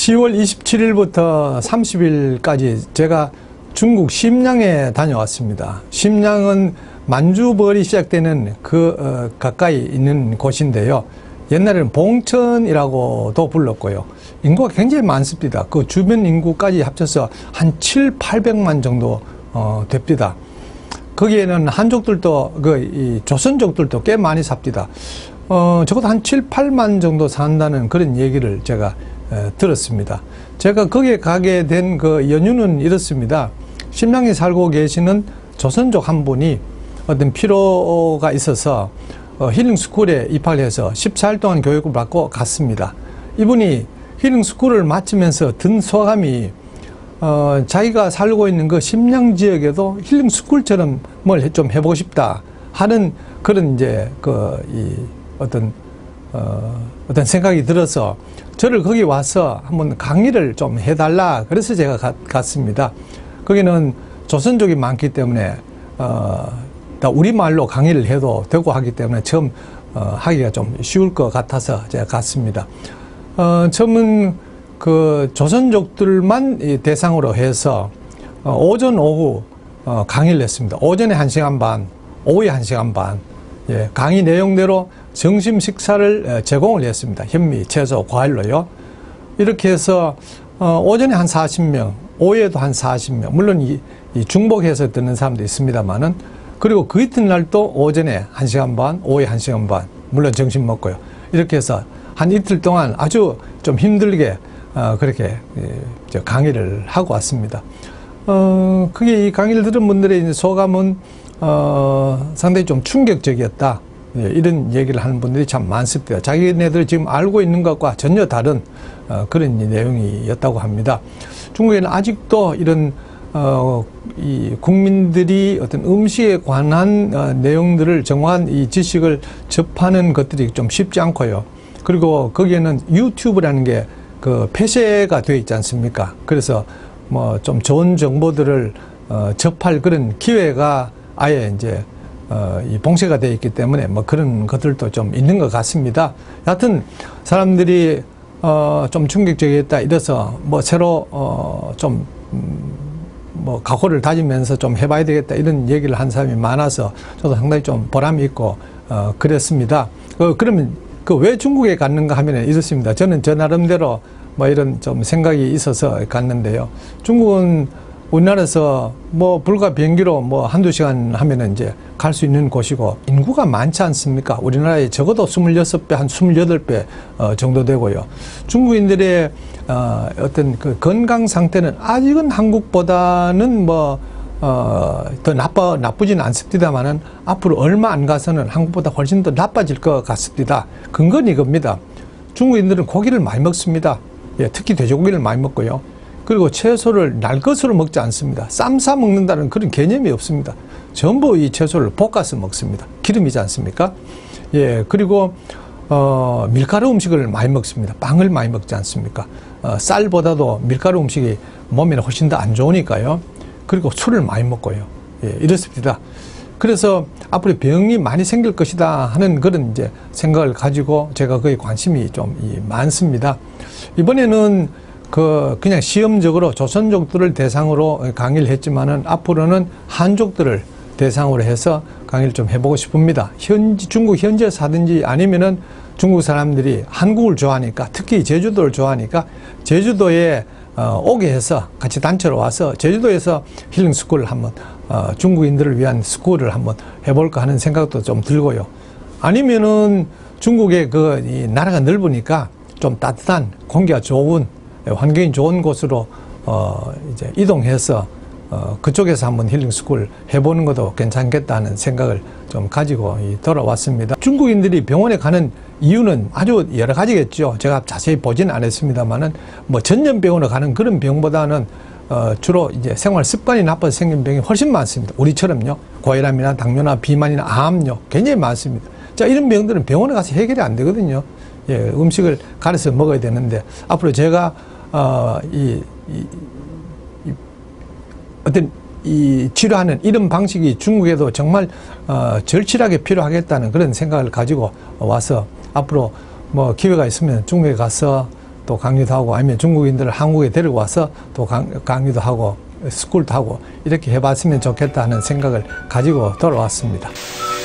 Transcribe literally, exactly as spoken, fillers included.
시월 이십칠일부터 삼십일까지 제가 중국 심양에 다녀왔습니다. 심양은 만주벌이 시작되는 그 어, 가까이 있는 곳인데요. 옛날에는 봉천이라고도 불렀고요. 인구가 굉장히 많습니다. 그 주변 인구까지 합쳐서 한 칠팔백만 정도 어, 됩니다. 거기에는 한족들도 그 이 조선족들도 꽤 많이 삽니다. 어, 적어도 한 칠, 팔만 정도 산다는 그런 얘기를 제가 에, 들었습니다. 제가 거기에 가게 된 그 연유는 이렇습니다. 심양에 살고 계시는 조선족 한 분이 어떤 필요가 있어서 어, 힐링스쿨에 입학을 해서 십사 일 동안 교육을 받고 갔습니다. 이분이 힐링스쿨을 마치면서 든 소감이 어, 자기가 살고 있는 그 심양 지역에도 힐링스쿨처럼 뭘 좀 해보고 싶다 하는 그런 이제 그 이 어떤 어, 어떤 생각이 들어서 저를 거기 와서 한번 강의를 좀 해달라 그래서 제가 가, 갔습니다. 거기는 조선족이 많기 때문에 어, 우리말로 강의를 해도 되고 하기 때문에 처음 어, 하기가 좀 쉬울 것 같아서 제가 갔습니다. 어, 처음은 그 조선족들만 대상으로 해서 어, 오전 오후 어, 강의를 했습니다. 오전에 한 시간 반, 오후에 한 시간 반. 예, 강의 내용대로 점심 식사를 제공을 했습니다. 현미, 채소, 과일로요. 이렇게 해서 어, 오전에 한 사십 명, 오후에도 한 사십 명. 물론 이, 이 중복해서 듣는 사람도 있습니다만은 그리고 그 이튿날 또 오전에 한 시간 반, 오후에 한 시간 반. 물론 점심 먹고요. 이렇게 해서 한 이틀 동안 아주 좀 힘들게 어, 그렇게 예, 강의를 하고 왔습니다. 어, 그게 이 강의를 들은 분들의 소감은 어, 상당히 좀 충격적이었다. 예, 이런 얘기를 하는 분들이 참 많습니다. 자기네들 지금 알고 있는 것과 전혀 다른 어, 그런 내용이었다고 합니다. 중국에는 아직도 이런 어, 이 국민들이 어떤 음식에 관한 어, 내용들을 정확한 이 지식을 접하는 것들이 좀 쉽지 않고요. 그리고 거기에는 유튜브라는 게 그 폐쇄가 되어 있지 않습니까? 그래서 뭐 좀 좋은 정보들을 어, 접할 그런 기회가 아예 이제 어, 이 봉쇄가 되어 있기 때문에 뭐 그런 것들도 좀 있는 것 같습니다. 여하튼 사람들이 어, 좀 충격적이었다 이래서 뭐 새로 어, 좀 음, 뭐 각오를 다지면서 좀 해봐야 되겠다 이런 얘기를 한 사람이 많아서 저도 상당히 좀 보람이 있고 어, 그랬습니다. 그, 그러면 그 왜 중국에 갔는가 하면 이렇습니다. 저는 저 나름대로 뭐 이런 좀 생각이 있어서 갔는데요. 중국은 우리나라에서 뭐 불과 비행기로 뭐 한두 시간 하면은 이제 갈 수 있는 곳이고 인구가 많지 않습니까? 우리나라에 적어도 스물여섯 배, 한 스물여덟 배 어, 정도 되고요. 중국인들의 어, 어떤 그 건강 상태는 아직은 한국보다는 뭐 어, 더 나빠, 나쁘지는 않습니다만은 앞으로 얼마 안 가서는 한국보다 훨씬 더 나빠질 것 같습니다. 근거는 이겁니다. 중국인들은 고기를 많이 먹습니다. 예, 특히 돼지고기를 많이 먹고요. 그리고 채소를 날 것으로 먹지 않습니다. 쌈 싸 먹는다는 그런 개념이 없습니다. 전부 이 채소를 볶아서 먹습니다. 기름이지 않습니까? 예, 그리고 어, 밀가루 음식을 많이 먹습니다. 빵을 많이 먹지 않습니까? 어, 쌀보다도 밀가루 음식이 몸에 훨씬 더 안 좋으니까요. 그리고 술을 많이 먹고요. 예, 이렇습니다. 그래서 앞으로 병이 많이 생길 것이다 하는 그런 이제 생각을 가지고 제가 거기에 관심이 좀 많습니다. 이번에는 그 그냥 시험적으로 조선족들을 대상으로 강의를 했지만은 앞으로는 한족들을 대상으로 해서 강의를 좀 해보고 싶습니다. 현지 중국 현지에 사든지 아니면은 중국 사람들이 한국을 좋아하니까 특히 제주도를 좋아하니까 제주도에 어, 오게 해서 같이 단체로 와서 제주도에서 힐링 스쿨을 한번 어, 중국인들을 위한 스쿨을 한번 해볼까 하는 생각도 좀 들고요. 아니면은 중국의 그 이 나라가 넓으니까 좀 따뜻한 공기가 좋은 환경이 좋은 곳으로 어, 이제 이동해서 어, 그쪽에서 한번 힐링 스쿨 해보는 것도 괜찮겠다는 생각을 좀 가지고 이, 돌아왔습니다. 중국인들이 병원에 가는 이유는 아주 여러 가지겠죠. 제가 자세히 보지는 않았습니다만은 뭐 전염병으로 가는 그런 병보다는 어, 주로 이제 생활 습관이 나빠서 생긴 병이 훨씬 많습니다. 우리처럼요. 고혈압이나 당뇨나 비만이나 암요. 굉장히 많습니다. 자, 이런 병들은 병원에 가서 해결이 안 되거든요. 예, 음식을 가려서 먹어야 되는데 앞으로 제가 어, 이, 이, 이 어떤 이 치료하는 이런 방식이 중국에도 정말 어, 절실하게 필요하겠다는 그런 생각을 가지고 와서 앞으로 뭐 기회가 있으면 중국에 가서 또 강의도 하고 아니면 중국인들을 한국에 데리고 와서 또 강, 강의도 하고 스쿨도 하고 이렇게 해봤으면 좋겠다는 생각을 가지고 돌아왔습니다.